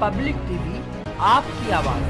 Public TV, आपकी आवाज।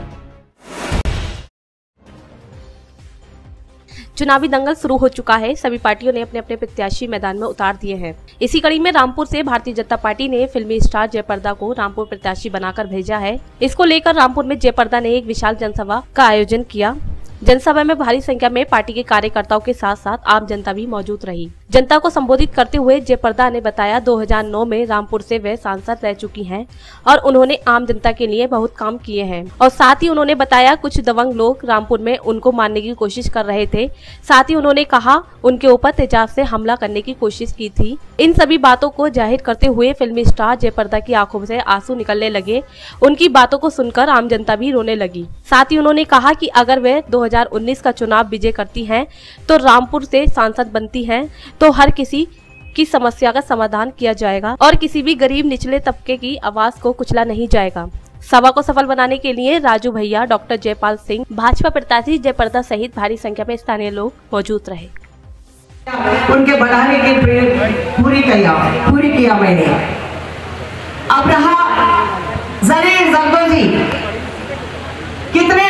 चुनावी दंगल शुरू हो चुका है। सभी पार्टियों ने अपने अपने प्रत्याशी मैदान में उतार दिए हैं। इसी कड़ी में रामपुर से भारतीय जनता पार्टी ने फिल्मी स्टार जयप्रदा को रामपुर प्रत्याशी बनाकर भेजा है। इसको लेकर रामपुर में जयप्रदा ने एक विशाल जनसभा का आयोजन किया। जनसभा में भारी संख्या में पार्टी के कार्यकर्ताओं के साथ साथ आम जनता भी मौजूद रही। जनता को संबोधित करते हुए जयप्रदा ने बताया 2009 में रामपुर से वे सांसद रह चुकी हैं और उन्होंने आम जनता के लिए बहुत काम किए हैं। और साथ ही उन्होंने बताया कुछ दबंग लोग रामपुर में उनको मारने की कोशिश कर रहे थे। साथ ही उन्होंने कहा उनके ऊपर तेजाब से हमला करने की कोशिश की थी। इन सभी बातों को जाहिर करते हुए फिल्मी स्टार जयप्रदा की आंखों से आंसू निकलने लगे। उनकी बातों को सुनकर आम जनता भी रोने लगी। साथ ही उन्होंने कहा कि अगर वे 2019 का चुनाव विजय करती हैं तो रामपुर से सांसद बनती हैं तो हर किसी की समस्या का समाधान किया जाएगा और किसी भी गरीब निचले तबके की आवाज को कुचला नहीं जाएगा। सभा को सफल बनाने के लिए राजू भैया, डॉक्टर जयपाल सिंह, भाजपा प्रत्याशी जयप्रदा सहित भारी संख्या में स्थानीय लोग मौजूद रहे। उनके बढ़ाने की पूरी किया मैंने। अब रहा जरीर जरदोजी, कितने